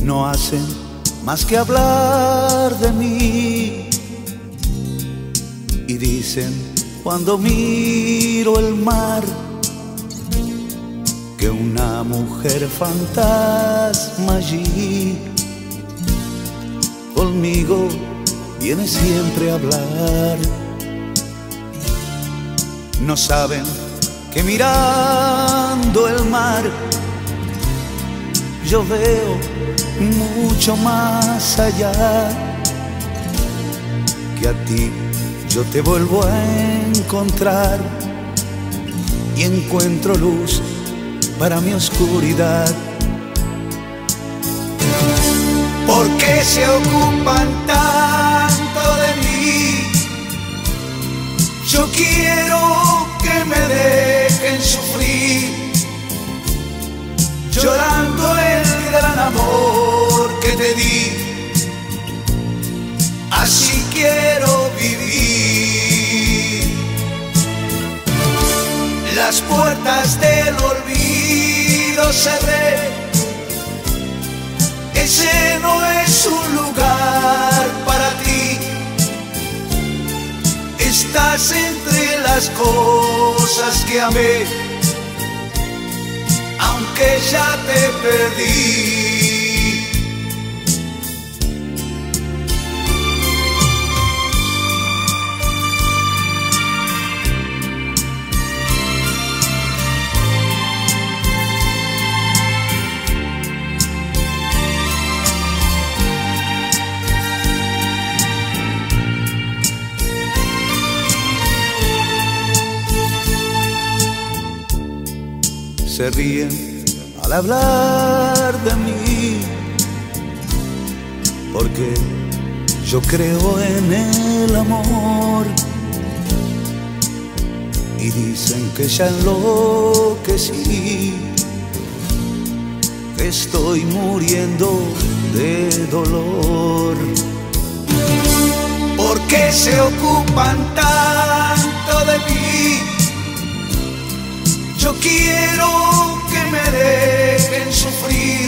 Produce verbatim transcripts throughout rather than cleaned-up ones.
no hacen más que hablar de mí. Y dicen cuando miro el mar que una mujer fantasma allí conmigo viene siempre a hablar. No saben que mirando el mar yo veo mucho más allá, que a ti yo te vuelvo a encontrar y encuentro luz para mi oscuridad. ¿Por qué se ocupan tanto de mí? Yo quiero que me dejen sufrir, llorando el gran amor que te di. Así quiero vivir. Las puertas del olvido cerré. Ese no es un lugar para ti. Estás entre las cosas que amé, aunque ya te perdí. Se ríen al hablar de mí, porque yo creo en el amor. Y dicen que ya enloquecí, que estoy muriendo de dolor. ¿Por qué se ocupan tanto de mí? Yo quiero que me dejen sufrir,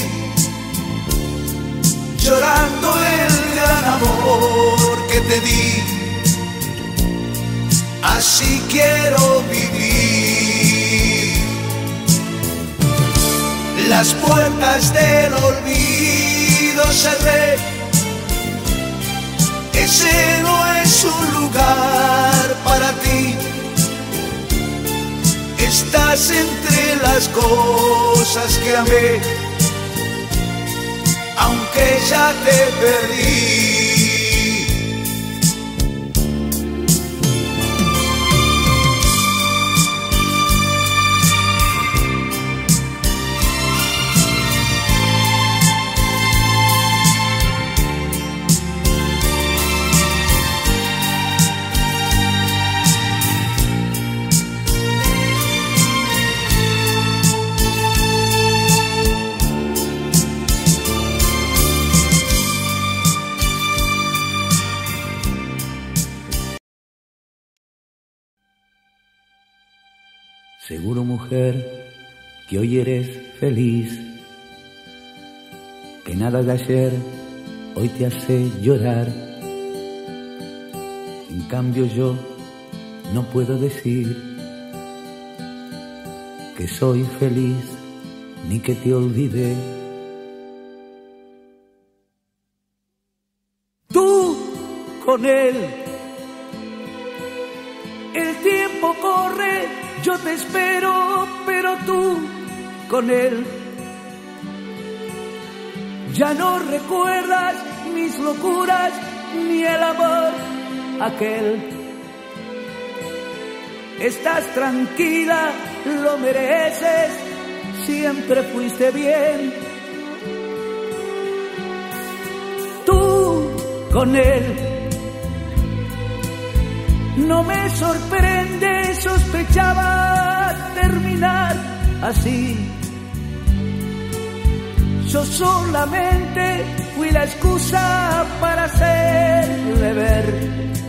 llorando el gran amor que te di. Así quiero vivir. Las puertas del olvido cerré. Ese no es un lugar para ti. Estás entre las cosas que amé, aunque ya te perdí. Seguro, mujer, que hoy eres feliz, que nada de ayer hoy te hace llorar. En cambio yo no puedo decir que soy feliz ni que te olvidé. Tú con él, el tiempo corre. Yo te espero, pero tú con él ya no recuerdas mis locuras ni el amor aquel. Estás tranquila, lo mereces, siempre fuiste bien. Tú con él. No me sorprende, sospechaba terminar así. Yo solamente fui la excusa para hacerle ver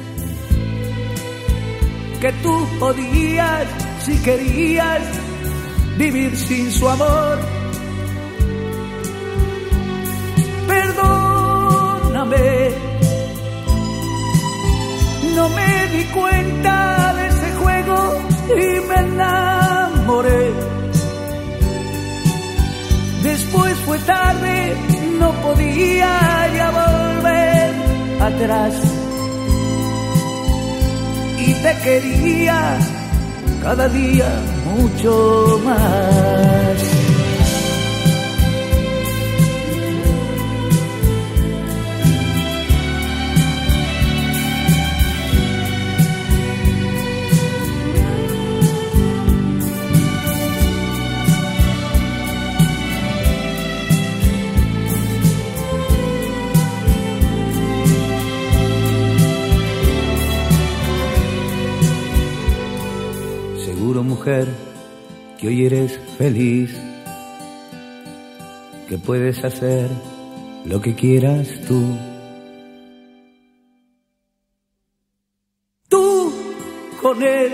que tú podías, si querías, vivir sin su amor. perdóname. No me di cuenta de ese juego y me enamoré. Después fue tarde, no podía ya volver atrás. Y te quería cada día mucho más. Mujer, que hoy eres feliz, que puedes hacer lo que quieras tú. Tú con él,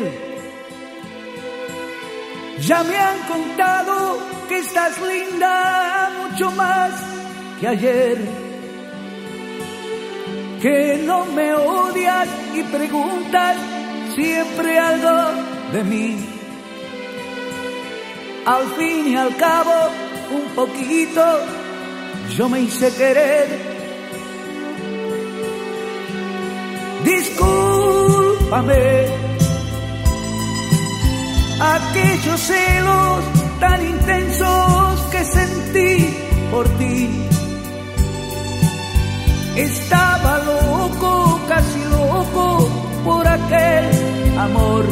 ya me han contado que estás linda mucho más que ayer, que no me odias y preguntas siempre algo de mí. Al fin y al cabo, un poquito, yo me hice querer. Discúlpame, aquellos celos tan intensos que sentí por ti. Estaba loco, casi loco, por aquel amor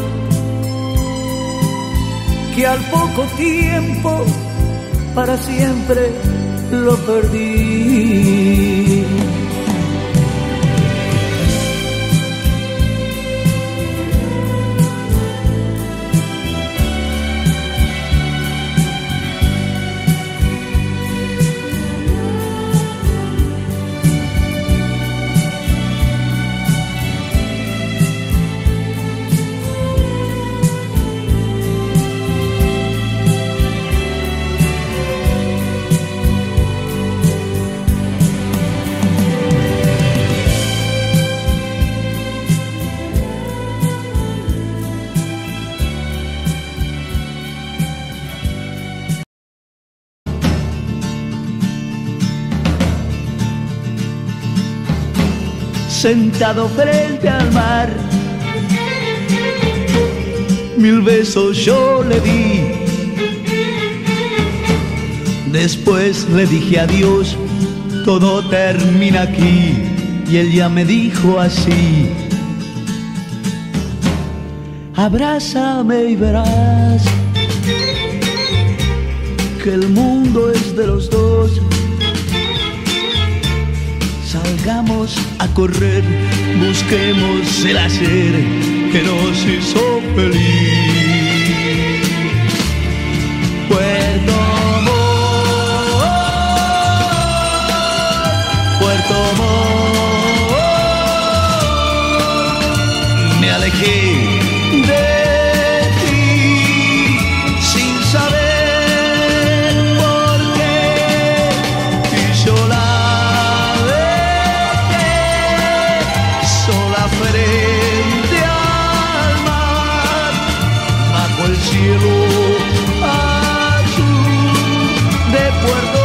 que al poco tiempo para siempre lo perdí. Sentado frente al mar, mil besos yo le di. Después le dije adiós, todo termina aquí. Y él ya me dijo así: abrázame y verás que el mundo es de los dos. Salgamos a correr, busquemos el hacer que nos hizo feliz. Puerto Montt, Puerto Montt, me alejé de ti sin saber por qué, y yo la frente al mar, bajo el cielo azul de Puerto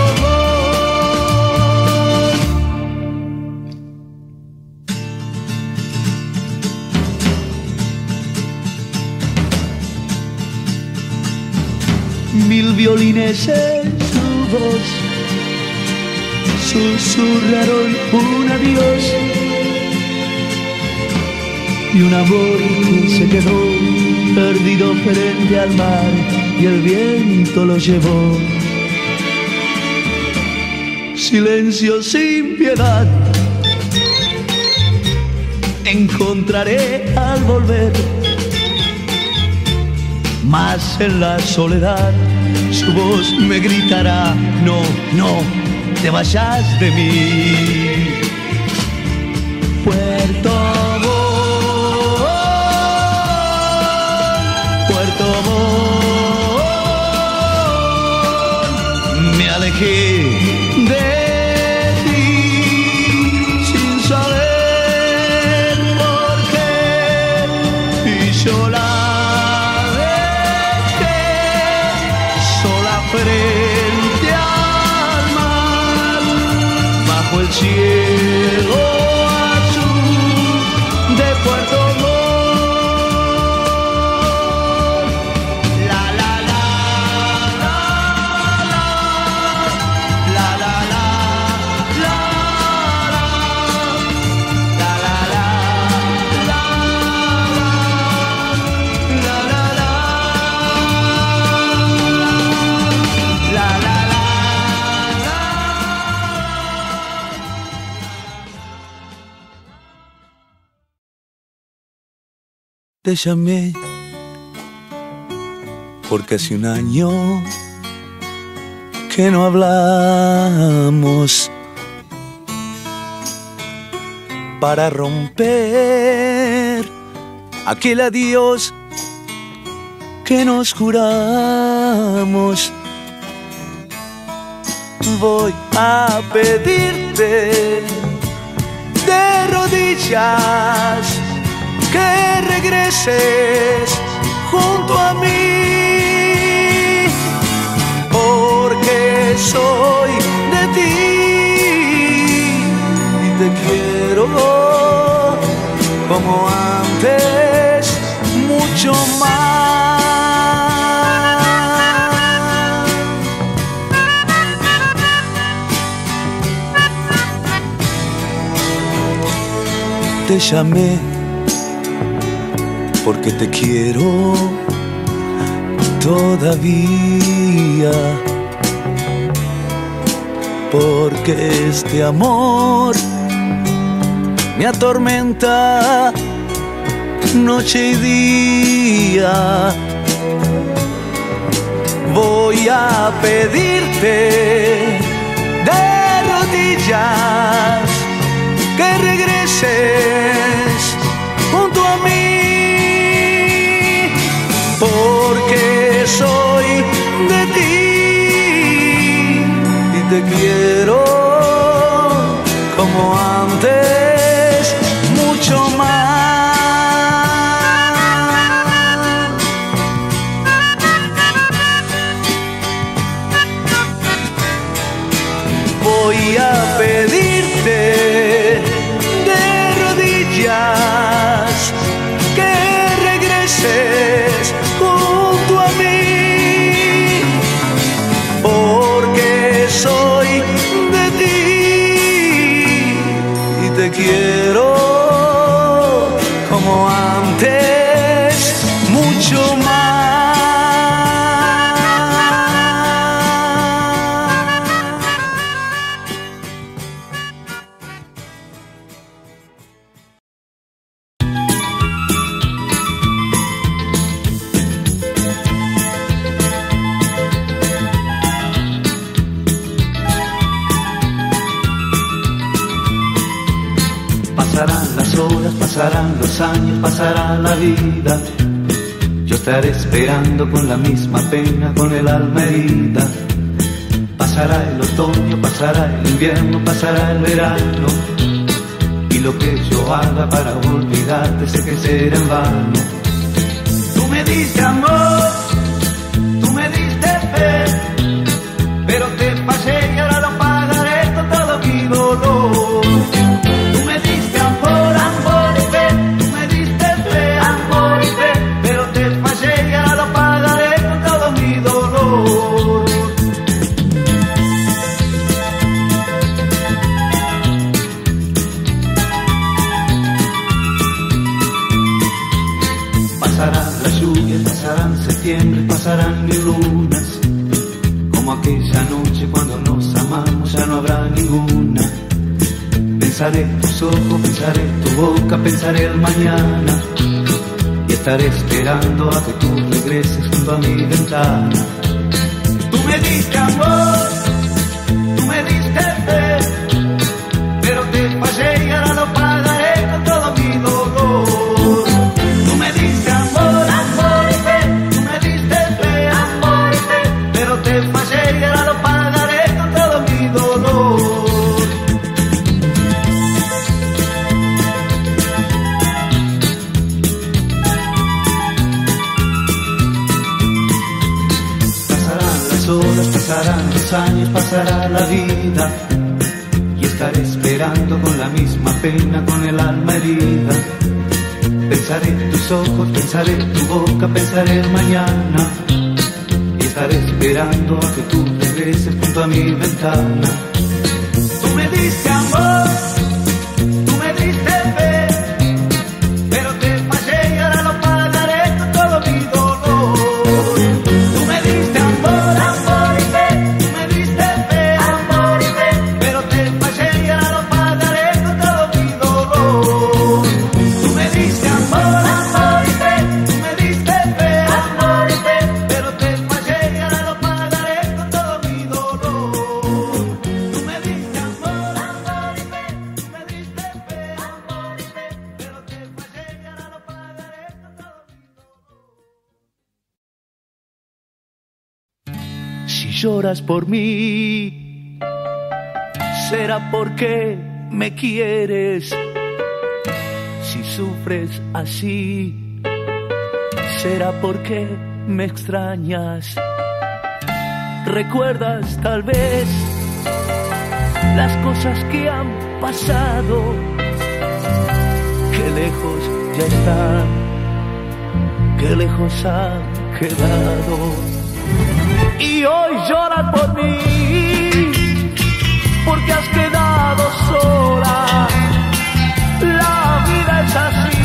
Montt. Mil violines en su voz susurraron un adiós. Y un amor que se quedó perdido frente al mar y el viento lo llevó. Silencio sin piedad encontraré al volver, mas en la soledad su voz me gritará: no, no te vayas de mí. Puerto Puerto Montt, me alejé de ti el cielo azul de Puerto Montt. Te llamé porque hace un año que no hablamos, para romper aquel adiós que nos juramos. Voy a pedirte de rodillas que regreses junto a mí, porque soy de ti y te quiero como antes, mucho más. Te llamé porque te quiero todavía, porque este amor me atormenta noche y día. Voy a pedirte de rodillas que regreses junto a mí, porque soy de ti y te quiero como antes, mucho más. Voy a pedirte de rodillas que regreses junto a mí, porque soy de ti y te quiero como antes, mucho más. Pasarán las horas, pasarán los años, pasará la vida. Yo estaré esperando con la misma pena, con el alma herida. Pasará el otoño, pasará el invierno, pasará el verano, y lo que yo haga para olvidarte sé que será en vano. Tú me diste amor, tú me diste fe, pero te pasé y ahora lo pagaré con todo mi dolor. Pasarán mil lunas, como aquella noche cuando nos amamos ya no habrá ninguna. Pensaré tus ojos, pensaré tu boca, pensaré el mañana, y estaré esperando a que tú regreses junto a mi ventana. Tú me diste amor, tú me diste fe, pero te fallé y ahora lo pagaré con todo mi dolor. Tú me diste amor, amor y fe, tú me diste fe, amor y fe, pero te fallé y ahora lo pagaré con todo mi dolor. Pasarán las horas, pasarán los años, pasará la vida, y estaré esperando esperando con la misma pena, con el alma herida. Pensaré en tus ojos, pensaré en tu boca, pensaré en mañana. Y estaré esperando a que tú regreses junto a mi ventana. Tú me diste amor, tú me diste fe, pero te fallé y ahora lo pagaré con todo mi dolor. Tú me diste amor, amor y fe, tú me diste fe, amor y fe, pero te fallé y ahora lo pagaré con todo mi dolor. Tú me diste amor, amor y fe, tú me diste fe, amor y fe, pero te fallé y ahora lo pagaré con todo mi dolor. Tú me diste amor, amor y fe, tú me diste fe, amor y fe, pero te fallé y ahora lo pagaré con todo mi dolor. Si lloras por mí, será porque me quieres. Si sufres así, será porque me extrañas. Recuerdas tal vez las cosas que han pasado, que lejos ya están, que lejos han quedado. Y hoy lloras por mí, porque has quedado sola. La vida es así,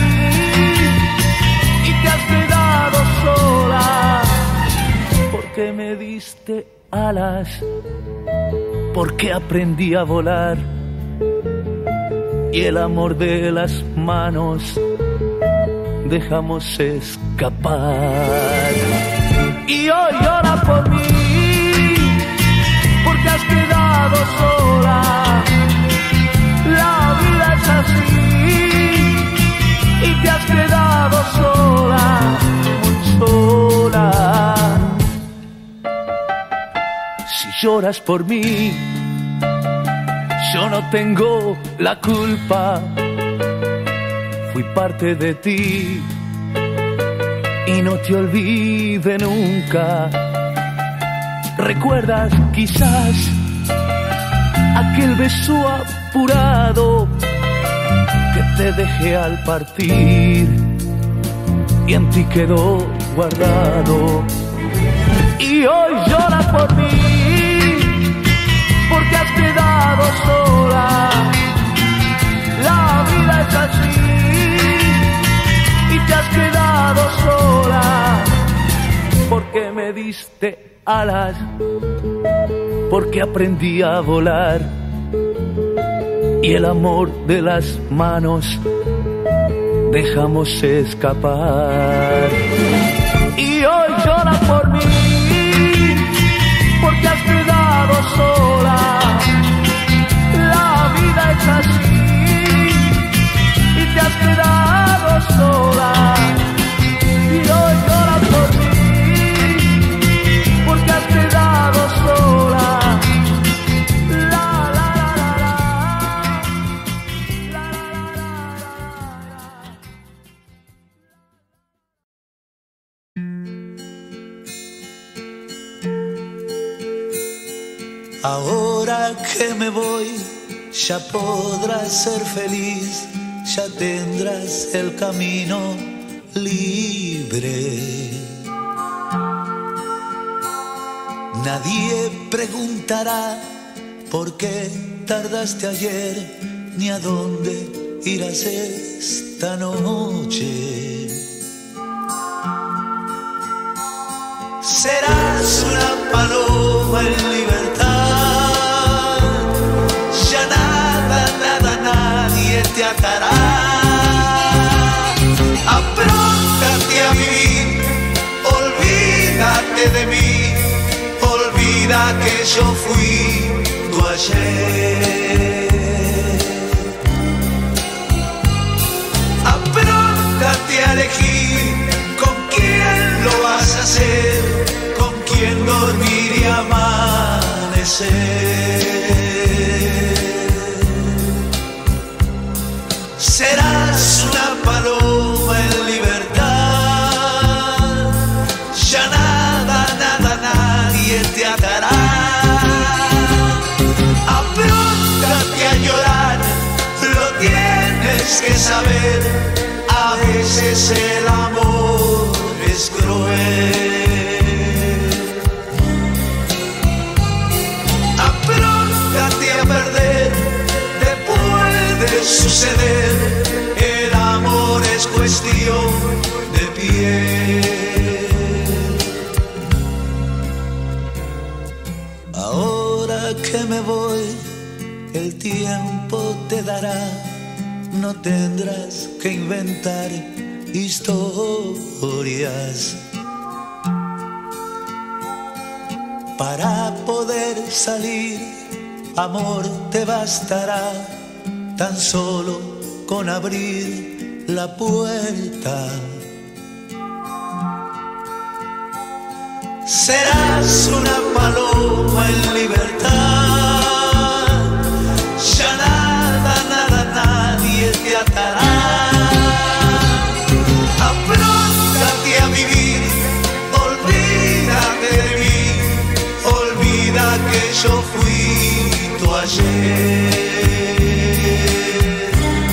y te has quedado sola, porque me diste alas, porque aprendí a volar, y el amor de las manos dejamos escapar. Y hoy llora por mí, porque has quedado sola. La vida es así, y te has quedado sola, muy sola. Si lloras por mí, yo no tengo la culpa. Fui parte de ti y no te olvide nunca. ¿Recuerdas quizás aquel beso apurado que te dejé al partir y en ti quedó guardado? Y hoy lloras por mí, porque has quedado sola. La vida es así, y te has quedado sola, porque me diste alas, porque aprendí a volar, y el amor de las manos dejamos escapar. Y hoy llora por mí, porque has quedado sola. La vida es así, y te has quedado sola. Y hoy llora por mí, porque has quedado sola. La, la, la, la, la. La, la, la, la, la. Ahora que me voy, ya podrás ser feliz, ya tendrás el camino libre. Nadie preguntará por qué tardaste ayer, ni a dónde irás esta noche. Serás una paloma en libertad, ya nada, nada, nadie te atará. Apróntate a vivir, olvídate de mí, olvida que yo fui tu ayer. Apróntate a elegir con quién lo vas a hacer, con quién dormir y amanecer. Serás una paloma en libertad, ya nada, nada, nadie te atará. Apróntate a llorar saber, a veces el amor es cruel. Apróntate a perder, te puede suceder, el amor es cuestión de piel. Ahora que me voy, el tiempo te dará, no tendrás que inventar historias. Para poder salir, amor, te bastará tan solo con abrir la puerta. Serás una paloma en libertad, ya nada, nada, nadie te atará. Apróntate a vivir, olvídate de mí, olvida que yo fui tu ayer.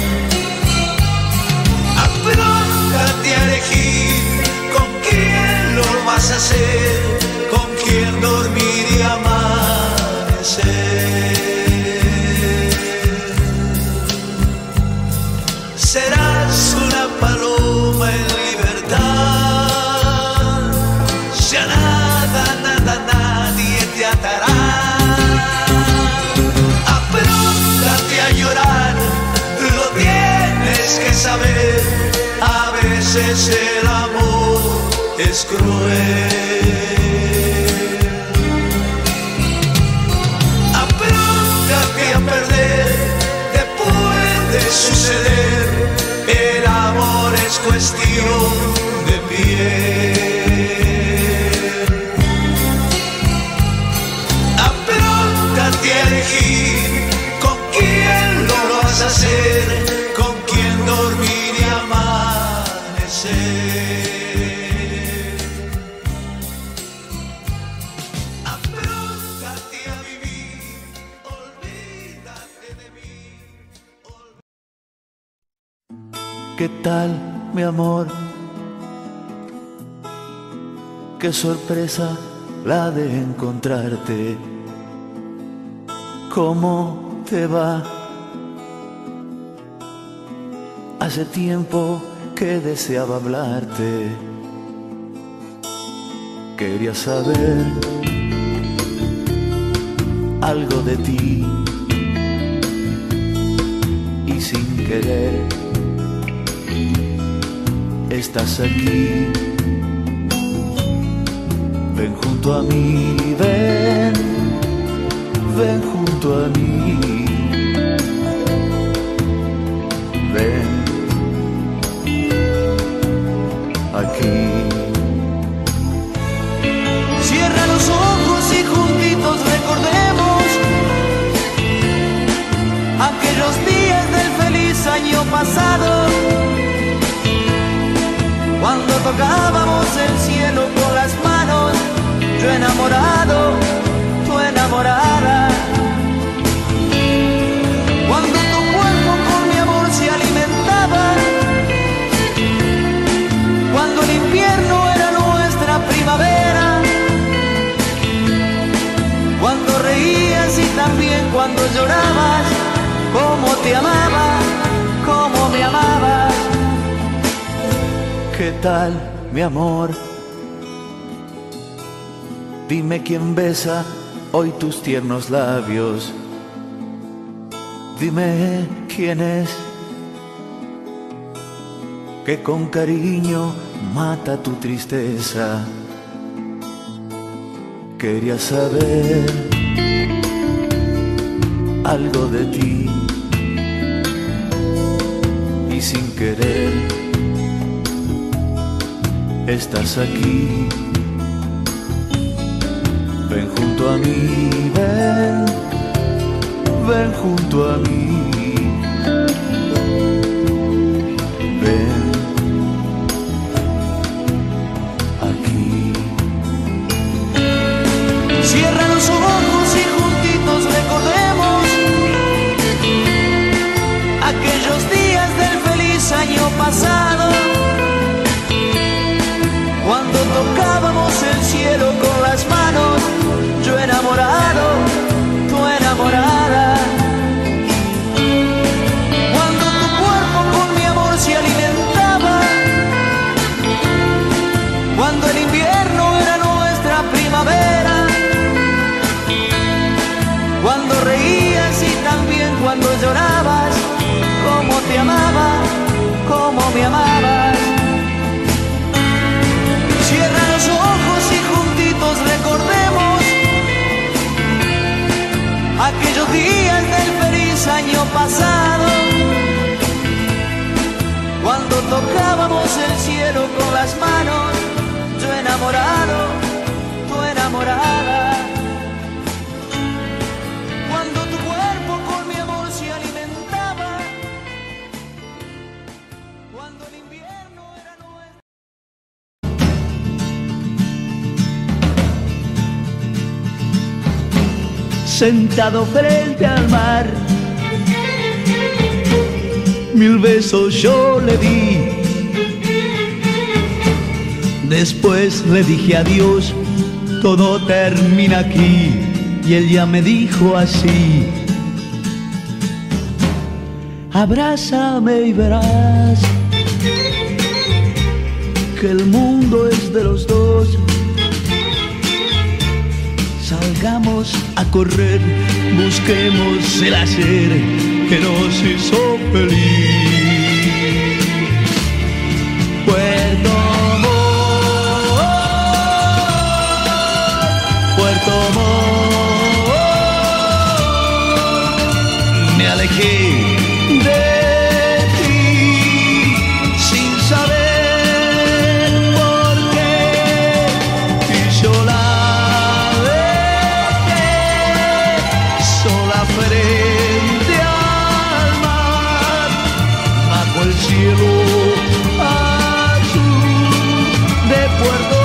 Apróntate a elegir con quién lo vas a hacer, con quién dormir y amanecer. Serás una paloma en libertad, ya nada, nada, nadie te atará. Apróntate a llorar, lo tienes que saber, a veces el amor es cruel. Apróntate a perder, te puede suceder, el amor es cuestión de piel. Apróntate a elegir con quién lo vas a hacer, con quién dormir y amanecer. Apróntate a vivir, olvídate de mí. ¿Qué tal, mi amor? Qué sorpresa la de encontrarte. ¿Cómo te va? Hace tiempo que deseaba hablarte. Quería saber algo de ti y sin querer estás aquí. Ven junto a mí, ven, ven junto a mí, ven aquí. Cierra los ojos y juntitos recordemos aquellos días del feliz año pasado, cuando tocábamos el cielo con las manos, yo enamorado, tú enamorada. Cuando tu cuerpo con mi amor se alimentaba, cuando el invierno era nuestra primavera, cuando reías y también cuando llorabas, cómo te amaba, cómo me amabas. ¿Qué tal, mi amor? Dime quién besa hoy tus tiernos labios. Dime quién es que con cariño mata tu tristeza. Quería saber algo de ti y sin querer estás aquí. Ven junto a mí, ven, ven junto a mí, ven aquí. Cierra los ojos y juntitos recordemos aquellos días del feliz sentado frente al mar. Mil besos yo le di, después le dije adiós, todo termina aquí. Y él ya me dijo así: abrázame y verás que el mundo es de los dos. Salgamos a correr, busquemos el hacer que nos hizo feliz. Puerto Montt, Puerto Montt, me alejé de ti sin saber por qué, y yo la frente al mar, bajo el cielo azul de Puerto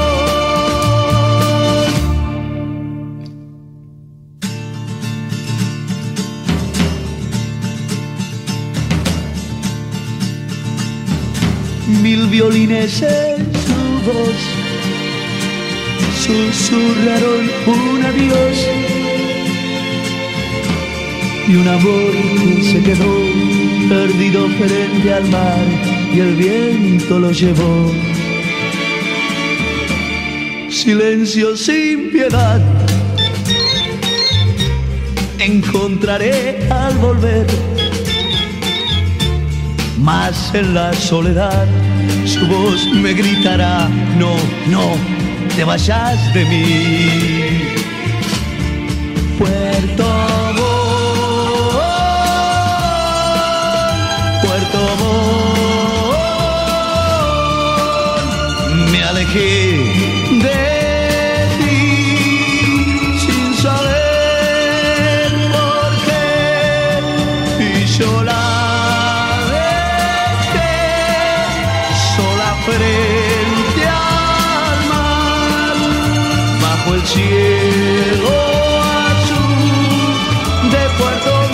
Montt. Mil violines en su voz susurraron un adiós, y un amor que se quedó perdido frente al mar, y el viento lo llevó. Silencio sin piedad encontraré al volver, mas en la soledad su voz me gritará: no, no te vayas de mí. Puerto Puerto Montt, me alejé de ti sin saber por qué, y yo la dejé sola frente al mar, bajo el cielo azul de Puerto Montt.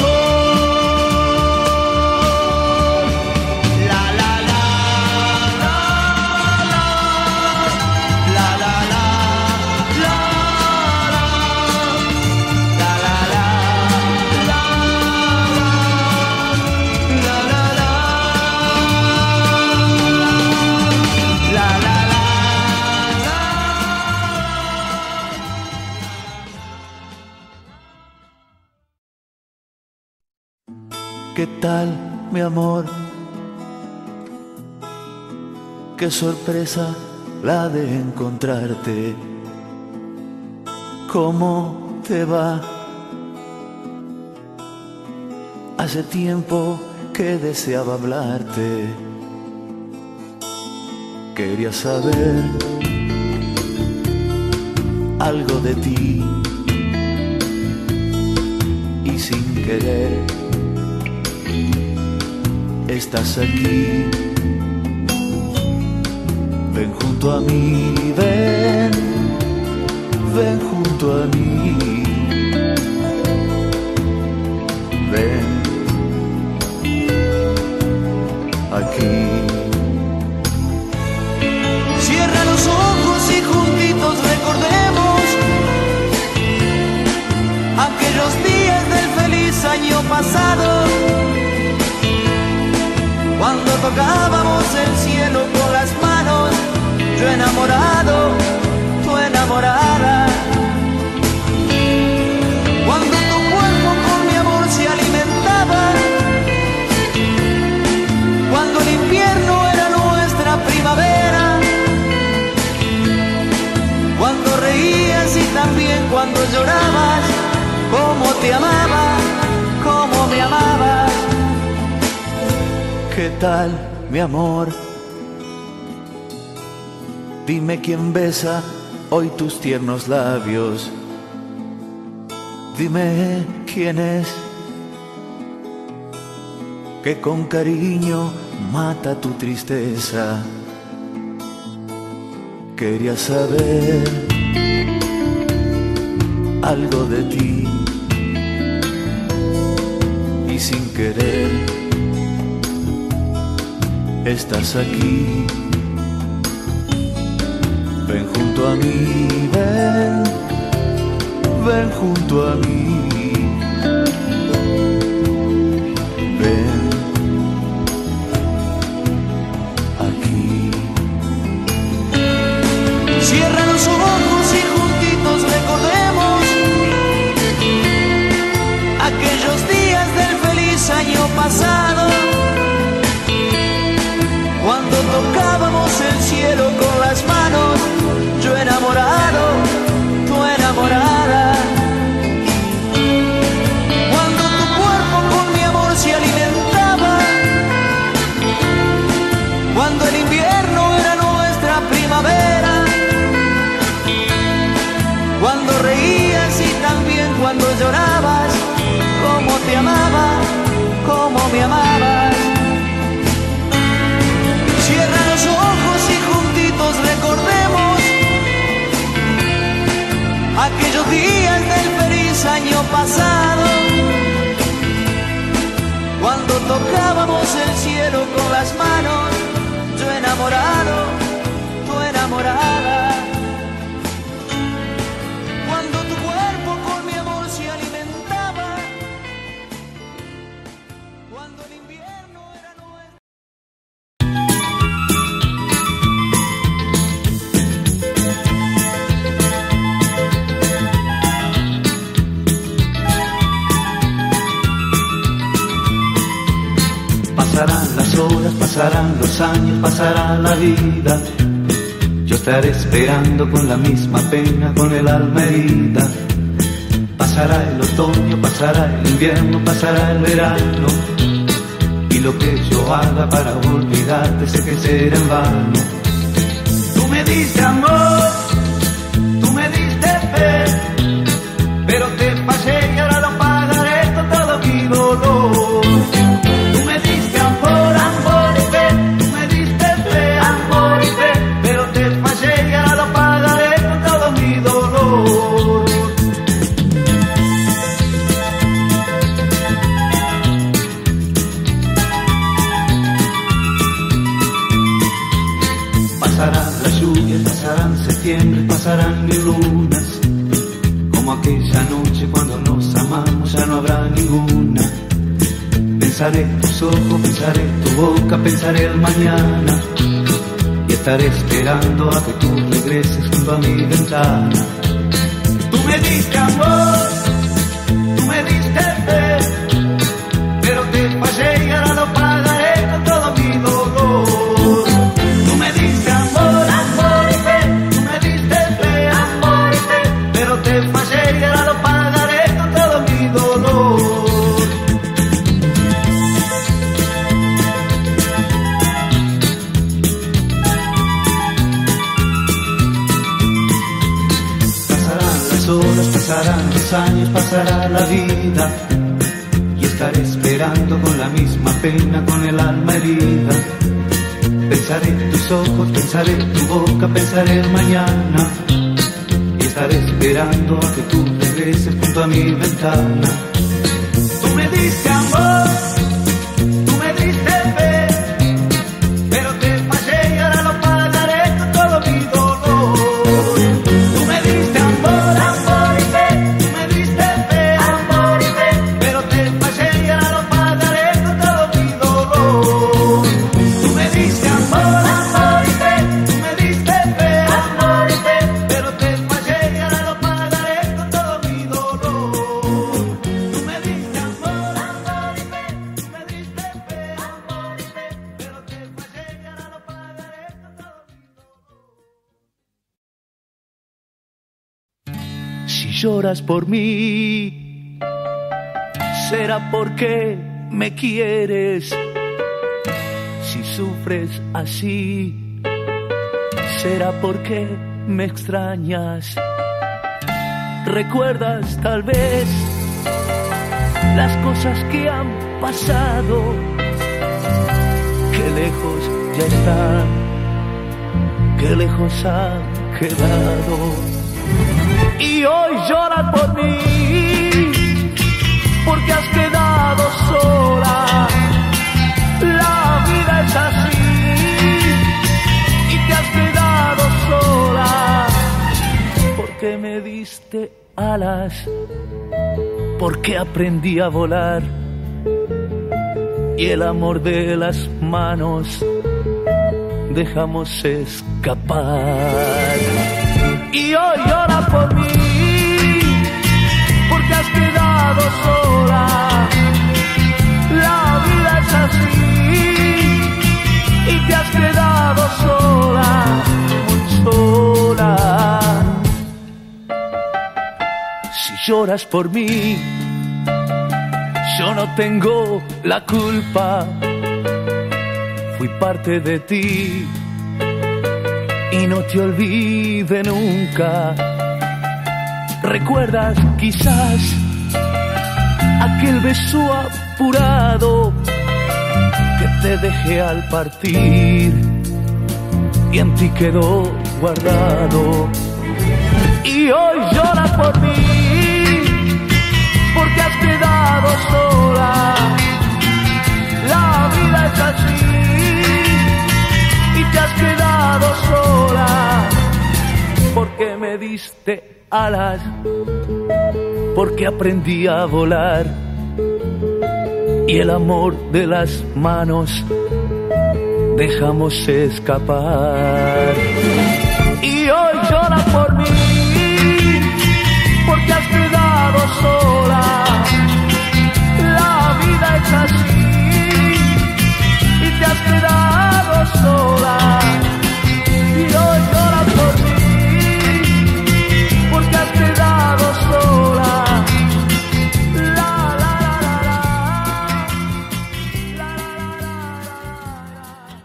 ¿Qué tal, mi amor? Qué sorpresa la de encontrarte. ¿Cómo te va? Hace tiempo que deseaba hablarte. Quería saber algo de ti, y sin querer estás aquí. Ven junto a mí, ven, ven junto a mí, ven aquí. Cierra los ojos y juntitos recordemos aquellos días del feliz año pasado, cuando tocábamos el cielo con las manos, yo enamorado, tú enamorada. Cuando tu cuerpo con mi amor se alimentaba, cuando el invierno era nuestra primavera, cuando reías y también cuando llorabas, cómo te amaba, cómo me amabas. ¿Qué tal, mi amor? Dime quién besa hoy tus tiernos labios. Dime quién es que con cariño mata tu tristeza. Quería saber algo de ti, querer. Estás aquí, ven junto a mí, ven, ven junto a mí. Ven aquí. Cierra los ojos y juntitos recordemos aquellos días del feliz año pasado, cuando tocábamos el cielo con las manos, yo enamorado, tú enamorada. Cuando tu cuerpo con mi amor se alimentaba, cuando el invierno era nuestra primavera, cuando reías y también cuando llorabas, cómo te amaba, cómo me amabas. Cierra los ojos y juntitos recordemos aquellos días del feliz año pasado, cuando tocábamos el cielo con las manos, yo enamorado, tú enamorada. Cuando tu cuerpo con mi amor se alimentaba, cuando el invierno era nuestro. Pasarán las horas, pasarán los años, pasará la vida. Yo estaré esperando con la misma pena, con el alma herida. Pasará el otoño, pasará el invierno, pasará el verano. Y lo que yo haga para olvidarte sé que será en vano. Tú me diste amor, tú me diste fe, pero te fallé y ahora lo pagaré con todo mi dolor. Tú me diste amor, amor y fe, tú me diste fe, amor y fe, pero te fallé y ahora lo pagaré con todo mi dolor. Pasarán las lluvias, pasarán septiembre, pasarán mil lunas, como aquella noche cuando nos amamos ya no habrá ninguna. Pensaré tus ojos, pensaré tu boca, pensaré el mañana, y estaré esperando a que tú regreses junto a mi ventana. Tú me diste amor, tú me diste fe, pero te fallé y ahora lo pagaré con todo mi dolor. Tú me diste amor, amor y fe, tú me diste fe, amor y fe, pero te fallé y ahora lo pagaré con todo mi dolor. Pasarán los años, pasará la vida, y estaré esperando con la misma pena, con el alma herida. Pensaré en tus ojos, pensaré en tu boca, pensaré el mañana, y estaré esperando a que tú regreses junto a mi ventana. Tú me diste amor, tú me diste fe, pero te fallé y ahora lo pagaré con todo mi dolor. Tú me diste amor, amor y fe, tú me diste fe, amor y fe, pero te fallé y ahora lo pagaré con todo mi dolor. Tú me diste amor, amor y fe, tú me diste fe, amor y fe, pero te fallé y ahora lo pagaré con todo mi dolor. Tú me diste amor, amor y fe, tú me diste fe, amor y fe, pero te fallé y ahora lo pagaré con todo mi dolor. Si lloras por mí, será porque me quieres. Si sufres así, será porque me extrañas. Recuerdas tal vez las cosas que han pasado, que lejos ya están, que lejos han quedado. Y hoy lloras por mí, porque has quedado sola. me diste alas, porque aprendí a volar, y el amor de las manos dejamos escapar. Y hoy llora por mí, porque has quedado sola. La vida es así, y te has quedado sola, muy sola. Si lloras por mí, yo no tengo la culpa. Fui parte de ti y no te olvide nunca. ¿Recuerdas quizás aquel beso apurado que te dejé al partir y en ti quedó guardado? Y hoy lloras por mí, porque has quedado sola. La vida es así, y te has quedado sola, porque me diste alas, porque aprendí a volar, y el amor de las manos dejamos escapar. Y hoy llora por mí, porque has quedado sola. La vida es así, y te has quedado sola. Y hoy llora por mí, porque has quedado sola. La, la, la, la, la. La, la, la, la, la.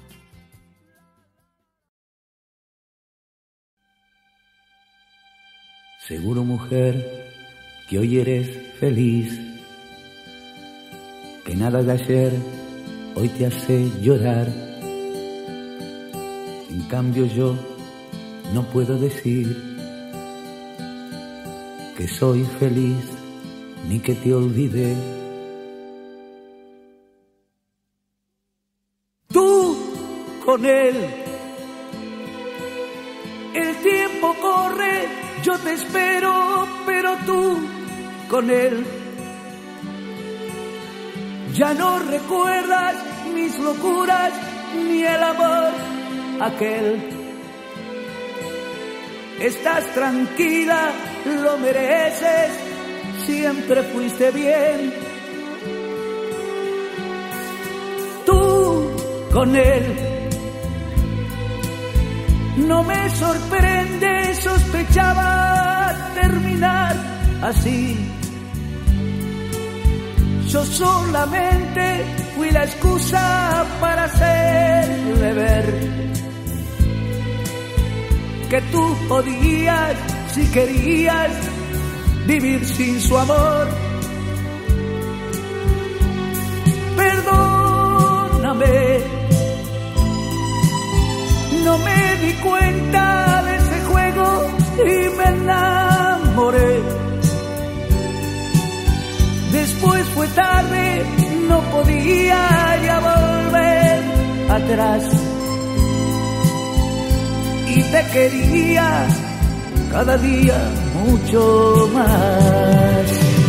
Seguro, mujer, que hoy eres feliz, que nada de ayer hoy te hace llorar. En cambio yo no puedo decir que soy feliz ni que te olvidé. Tú con él, el tiempo corre, yo te espero, pero tú con él ya no recuerdas mis locuras ni el amor aquel. Estás tranquila, lo mereces, siempre fuiste bien. Tú con él, no me sorprende, sospechaba terminar así. Yo solamente fui la excusa para hacerle ver que tú podías, si querías, vivir sin su amor. Perdóname, no me di cuenta de ese juego y me enamoré. Después fue tarde, no podía ya volver atrás. Y te quería cada día mucho más.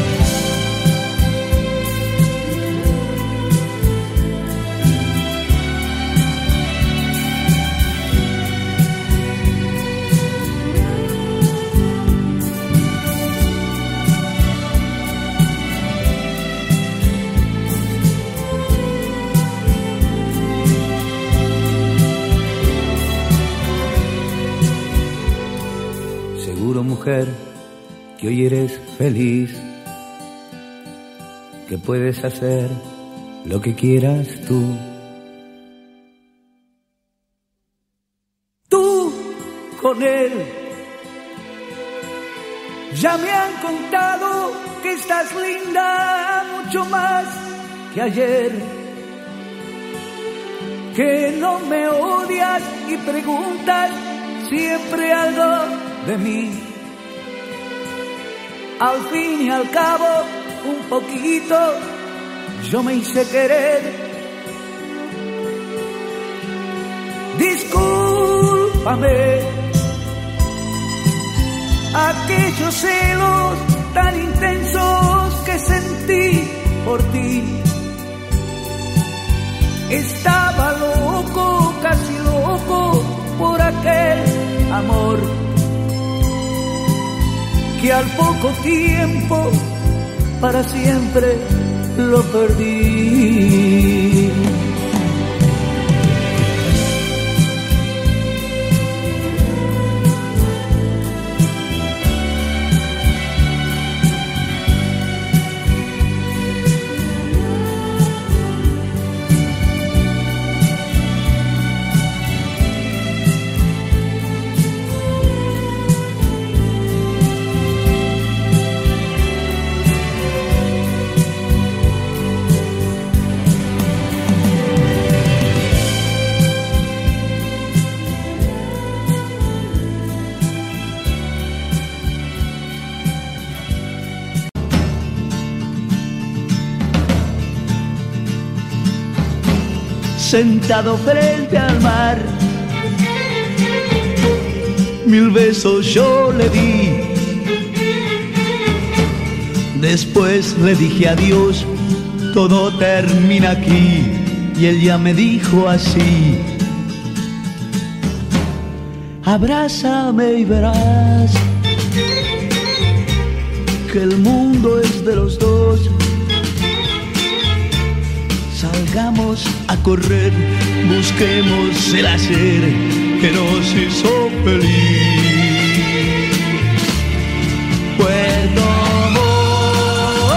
Mujer, que hoy eres feliz, que puedes hacer lo que quieras tú. Tú con él, ya me han contado que estás linda mucho más que ayer, que no me odias y preguntas siempre algo de mí. Al fin y al cabo, un poquito, yo me hice querer. Discúlpame, aquellos celos tan intensos que sentí por ti. Estaba loco, casi loco, por aquel amor que al poco tiempo para siempre lo perdí. Sentado frente al mar, mil besos yo le di. Después le dije adiós, todo termina aquí. Y ella me dijo así: abrázame y verás que el mundo es de los dos. Salgamos a correr, busquemos el hacer que nos hizo feliz. Puerto Montt,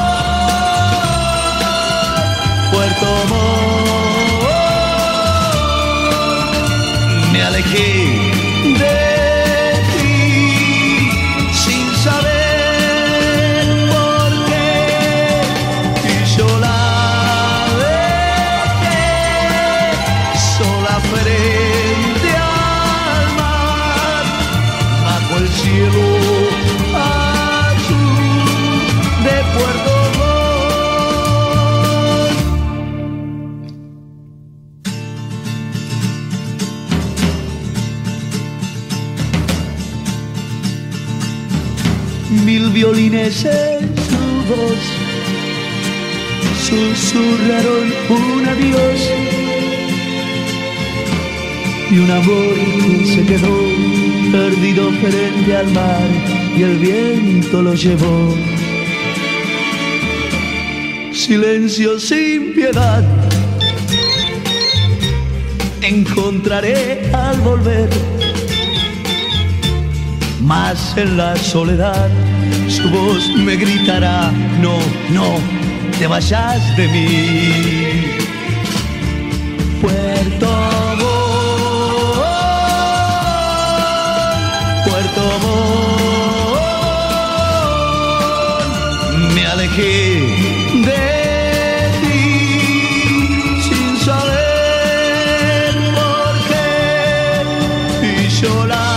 Puerto Montt, me alejé de ti sin saber por qué, y yo la frente al mar, bajo el cielo azul de Puerto Montt. Mil violines en su voz susurraron un adiós, y un amor que se quedó perdido frente al mar, y el viento lo llevó. Silencio sin piedad encontraré al volver, mas en la soledad su voz me gritará: no, no te vayas de mí. Puerto Puerto Montt, me alejé de ti sin saber por qué, y yo la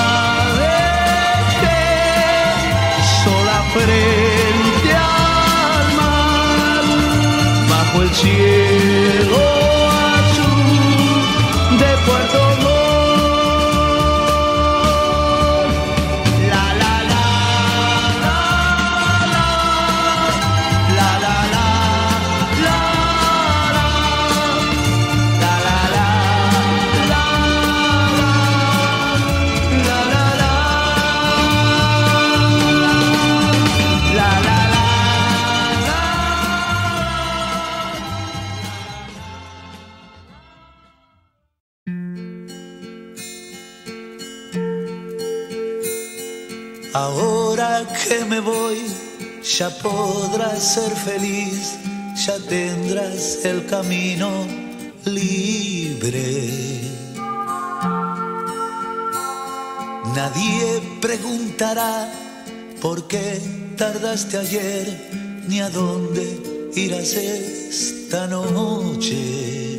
dejé sola frente al mar, bajo el cielo azul de Puerto Montt. Ahora que me voy, ya podrás ser feliz, ya tendrás el camino libre. Nadie preguntará por qué tardaste ayer, ni a dónde irás esta noche.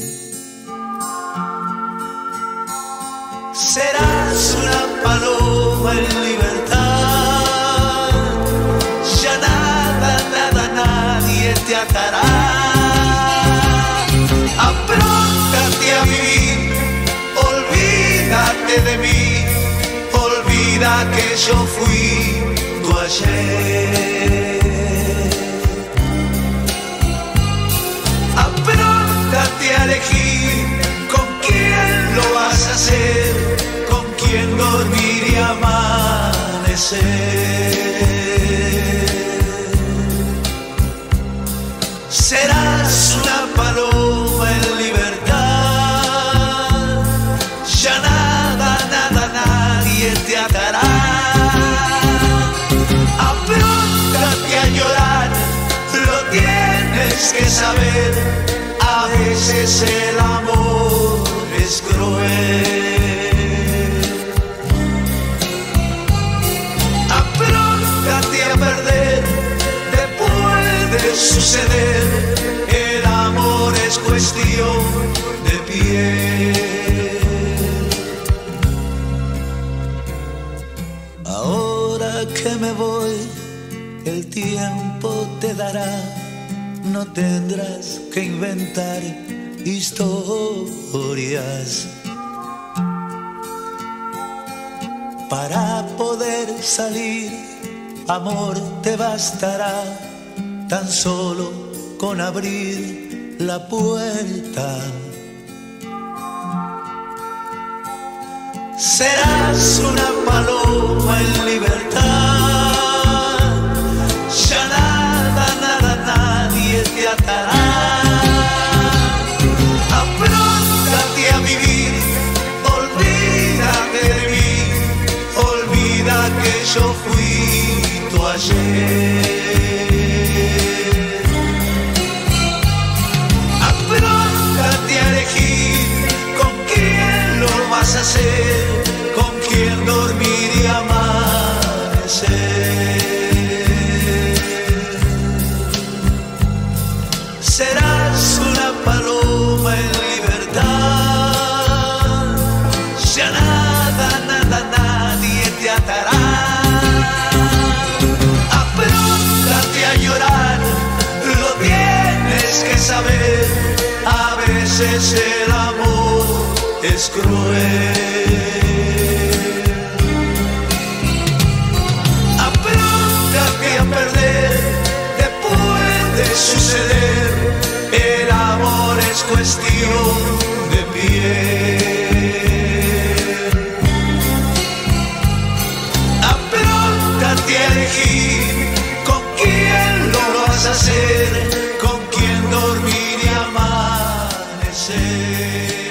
Serás una paloma en libertad, ya nada, nada, nadie te atará. Apróntate a vivir, olvídate de mí, olvida que yo fui ayer. Apróntate a elegir con quién lo vas a hacer, con quién dormir y amanecer. Serás una paloma en libertad, ya nada, nada, nadie te atará. Apróntate a llorar, lo tienes que saber, a veces el amor es cruel. Apróntate a perder, te puede suceder, el amor es cuestión de piel. Ahora que me voy, el tiempo te dará, no tendrás que inventar historias. Para poder salir, amor, te bastará tan solo con abrir la puerta. Serás una paloma en libertad, ya nada, nada, nadie te atará. Apróntate a vivir, olvídate de mí, olvida que yo fui tu ayer. Apróntate a elegir con quién lo vas a hacer, con quién dormir y amanecer. Serás una paloma en libertad, ya nada, nada, nadie te atará. Apróntate a llorar, lo tienes que saber, a veces el amor es cruel. Apróntate a perder, te puede suceder, el amor es cuestión de piel. Apróntate a elegir con quién lo vas a hacer, con quién dormir y amanecer.